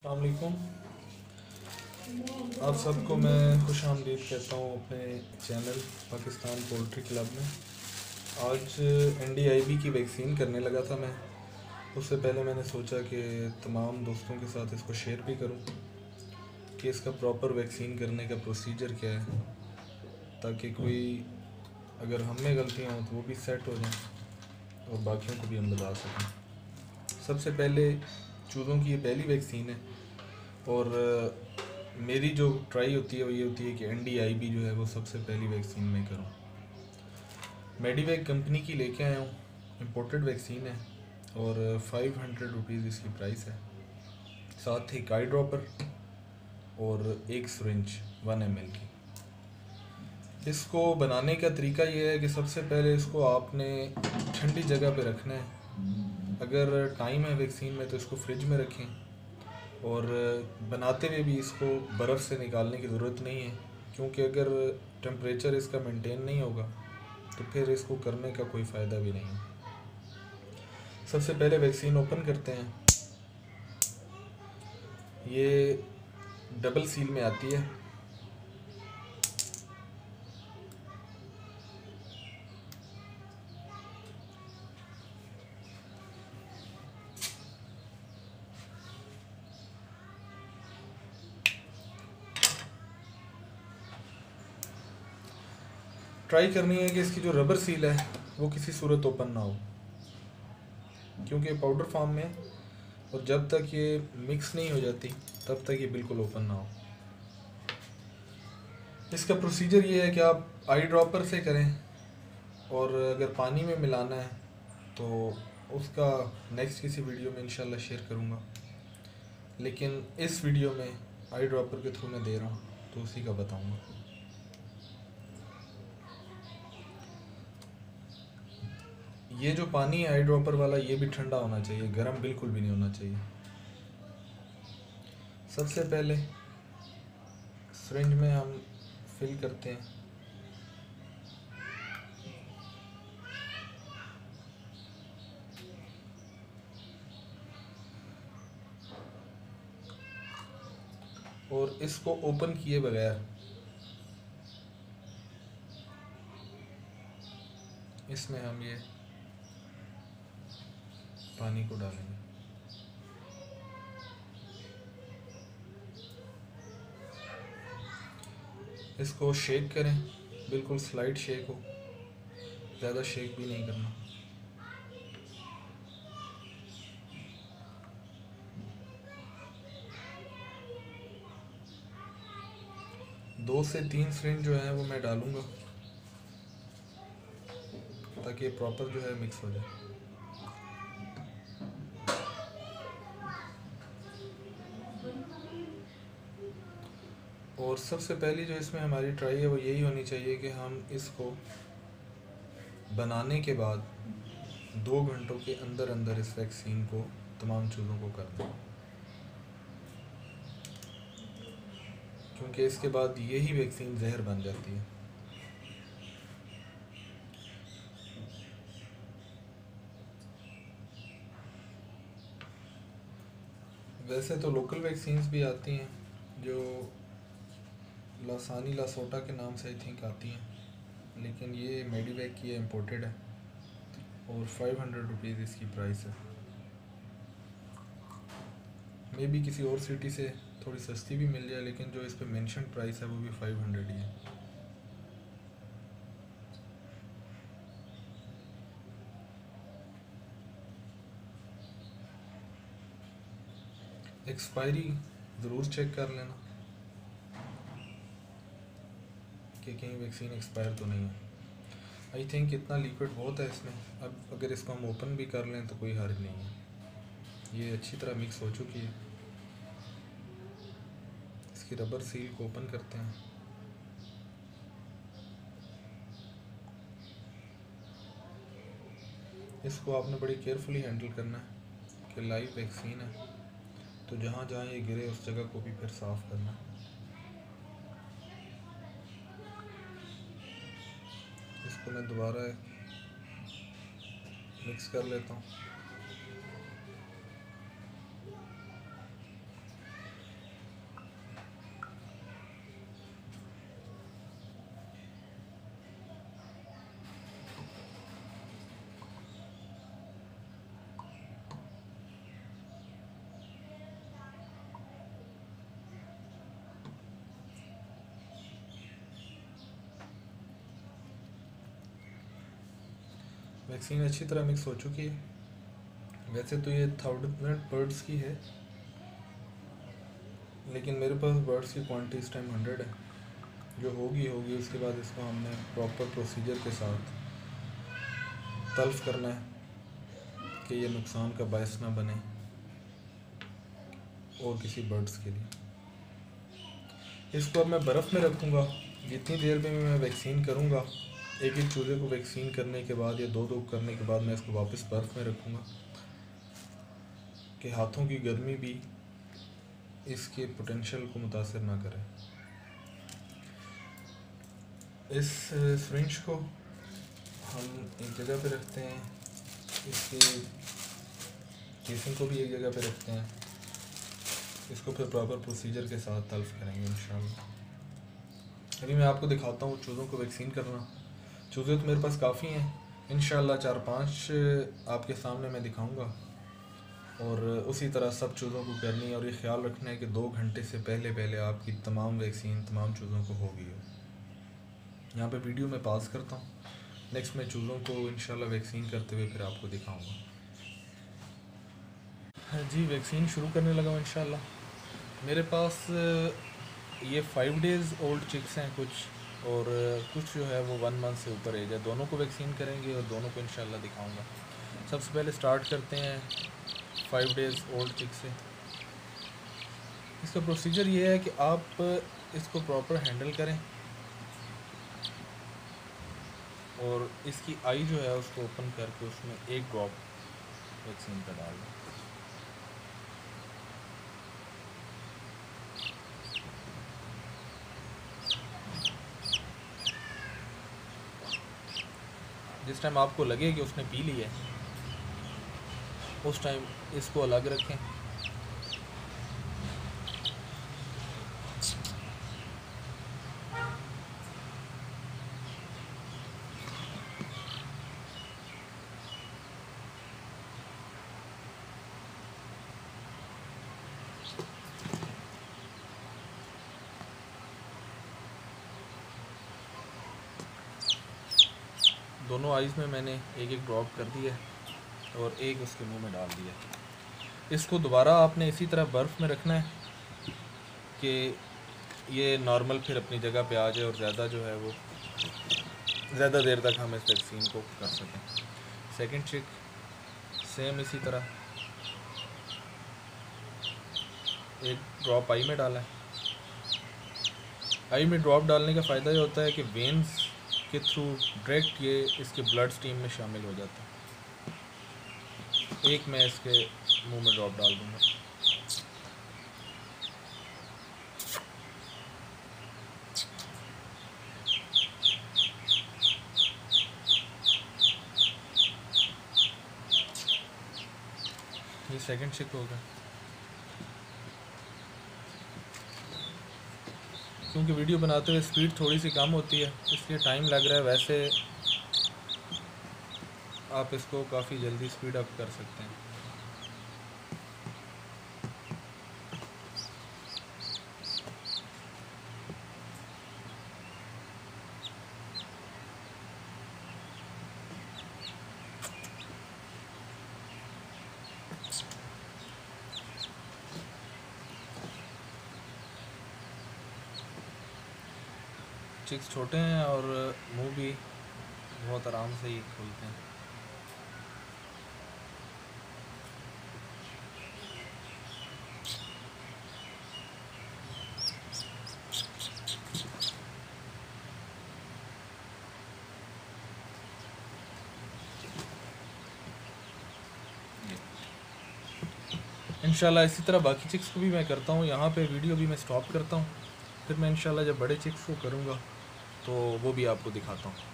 अस्सलामुअलैकुम। आप सबको मैं खुश आमदीद कहता हूँ अपने चैनल पाकिस्तान पोल्ट्री क्लब में। आज NDIB की वैक्सीन करने लगा था मैं। उससे पहले मैंने सोचा कि तमाम दोस्तों के साथ इसको शेयर भी करूँ कि इसका प्रॉपर वैक्सीन करने का प्रोसीजर क्या है, ताकि कोई अगर हम में गलतियाँ हों तो वो भी सेट हो जाएँ और बाकियों को भी हम बता सकें। सबसे पहले चूज़ों की ये पहली वैक्सीन है और मेरी जो ट्राई होती है वो ये होती है कि NDIB जो है वो सबसे पहली वैक्सीन मैं करूँ। मेडिवेक कंपनी की लेके आया हूँ, इम्पोर्टेड वैक्सीन है और 500 रुपीज़ इसकी प्राइस है। साथ ही एक आई ड्रॉपर और एक सिरिंज 1 ml की। इसको बनाने का तरीका ये है कि सबसे पहले इसको आपने ठंडी जगह पे रखना है। अगर टाइम है वैक्सीन में तो इसको फ्रिज में रखें और बनाते हुए भी इसको बर्फ़ से निकालने की ज़रूरत नहीं है, क्योंकि अगर टेम्परेचर इसका मेंटेन नहीं होगा तो फिर इसको करने का कोई फ़ायदा भी नहीं है। सबसे पहले वैक्सीन ओपन करते हैं। ये डबल सील में आती है। ट्राई करनी है कि इसकी जो रबर सील है वो किसी सूरत ओपन ना हो, क्योंकि पाउडर फॉर्म में और जब तक ये मिक्स नहीं हो जाती तब तक ये बिल्कुल ओपन ना हो। इसका प्रोसीजर ये है कि आप आई ड्रॉपर से करें और अगर पानी में मिलाना है तो उसका नेक्स्ट किसी वीडियो में इंशाल्लाह शेयर करूँगा, लेकिन इस वीडियो में आई ड्रॉपर के थ्रू मैं दे रहा हूँ तो उसी का बताऊँगा। ये जो पानी है आई ड्रॉपर वाला, ये भी ठंडा होना चाहिए, गर्म बिल्कुल भी नहीं होना चाहिए। सबसे पहले सिरिंज में हम फिल करते हैं। और इसको ओपन किए बगैर इसमें हम ये पानी को डालेंगे। इसको शेक करें, बिल्कुल स्लाइड शेक हो, ज़्यादा शेक भी नहीं करना। दो से तीन सिरिंज जो है वो मैं डालूँगा ताकि ये प्रॉपर जो है मिक्स हो जाए। और सबसे पहली जो इसमें हमारी ट्राई है वो यही होनी चाहिए कि हम इसको बनाने के बाद 2 घंटों के अंदर अंदर इस वैक्सीन को तमाम चूज़ों को कर दें, क्योंकि इसके बाद यही वैक्सीन जहर बन जाती है। वैसे तो लोकल वैक्सीन्स भी आती हैं जो लासानी लासोटा के नाम से आई थिंक आती हैं, लेकिन ये मेडिवेक की है, इम्पोर्टेड है और 500 रुपीज़ इसकी प्राइस है। मे बी किसी और सिटी से थोड़ी सस्ती भी मिल जाए, लेकिन जो इस पे मेंशन प्राइस है वो भी 500 ही है। एक्सपायरी ज़रूर चेक कर लेना कि कहीं वैक्सीन एक्सपायर तो नहीं है। आई थिंक इतना लिक्विड बहुत है इसमें, अब अगर इसको हम ओपन भी कर लें तो कोई हर्ज नहीं है। ये अच्छी तरह मिक्स हो चुकी है। इसकी रबर सील को ओपन करते हैं। इसको आपने बड़ी केयरफुली हैंडल करना है कि लाइव वैक्सीन है, तो जहाँ जहाँ ये गिरे उस जगह को भी फिर साफ़ करना है। इसको मैं दोबारा मिक्स कर लेता हूँ। वैक्सीन अच्छी तरह मिक्स हो चुकी है। वैसे तो ये 1000 बर्ड्स की है, लेकिन मेरे पास बर्ड्स की क्वांटिटी इस टाइम 100 है। जो होगी उसके बाद इसको हमने प्रॉपर प्रोसीजर के साथ तल्फ करना है कि ये नुकसान का बायस ना बने और किसी बर्ड्स के लिए। इसको अब मैं बर्फ़ में रखूँगा। जितनी देर में मैं वैक्सीन करूँगा, एक एक चूज़े को वैक्सीन करने के बाद या दो करने के बाद मैं इसको वापस बर्फ़ में रखूँगा कि हाथों की गर्मी भी इसके पोटेंशियल को मुतासर ना करे। इस सिरिंज को हम एक जगह पे रखते हैं, इसकी केसिंग को भी एक जगह पे रखते हैं। इसको फिर प्रॉपर प्रोसीजर के साथ तल्फ करेंगे इंशाल्लाह। अभी मैं आपको दिखाता हूँ चूज़ों को वैक्सीन करना। चूज़े तो मेरे पास काफ़ी हैं, इंशाल्लाह 4-5 आपके सामने मैं दिखाऊंगा। और उसी तरह सब चूज़ों को करनी है और ये ख्याल रखना है कि 2 घंटे से पहले आपकी तमाम वैक्सीन तमाम चूज़ों को होगी। यहाँ पे वीडियो में पास करता हूँ, नेक्स्ट मैं चूज़ों को इंशाल्लाह वैक्सीन करते हुए फिर आपको दिखाऊंगा। हाँ जी, वैक्सीन शुरू करने लगा हूँ इंशाल्लाह। मेरे पास ये 5 डेज़ ओल्ड चिक्स हैं कुछ, और कुछ जो है वो 1 मंथ से ऊपर एज है। दोनों को वैक्सीन करेंगे और दोनों को इंशाल्लाह दिखाऊंगा। सबसे पहले स्टार्ट करते हैं 5 डेज़ ओल्ड चिक से। इसका प्रोसीजर ये है कि आप इसको प्रॉपर हैंडल करें और इसकी आई जो है उसको ओपन करके उसमें 1 ड्रॉप वैक्सीन का डाल दें। जिस टाइम आपको लगे कि उसने पी ली है, उस टाइम इसको अलग रखें। दोनों आइज़ में मैंने 1-1 ड्रॉप कर दिया और 1 उसके मुंह में डाल दिया। इसको दोबारा आपने इसी तरह बर्फ़ में रखना है कि ये नॉर्मल फिर अपनी जगह पे आ जाए और ज़्यादा जो है वो ज़्यादा देर तक हम इस वैक्सीन को कर सकें। सेकंड चिक सेम इसी तरह 1 ड्रॉप आई में डाला है। आई में ड्रॉप डालने का फ़ायदा ये होता है कि वेन्स के थ्रू डायरेक्ट ये इसके ब्लड स्ट्रीम में शामिल हो जाता है। 1 मैं इसके मुंह में ड्रॉप डाल दूँगा। ये सेकंड चिक होगा। क्योंकि वीडियो बनाते हुए स्पीड थोड़ी सी कम होती है इसलिए टाइम लग रहा है, वैसे आप इसको काफ़ी जल्दी स्पीड अप कर सकते हैं। चिक्स छोटे हैं और मुंह भी बहुत आराम से ही खुलते हैं। इंशाल्लाह इसी तरह बाकी चिक्स को भी मैं करता हूँ। यहाँ पे वीडियो भी मैं स्टॉप करता हूँ, फिर मैं इंशाल्लाह जब बड़े चिक्स को करूँगा तो वो भी आपको दिखाता हूँ।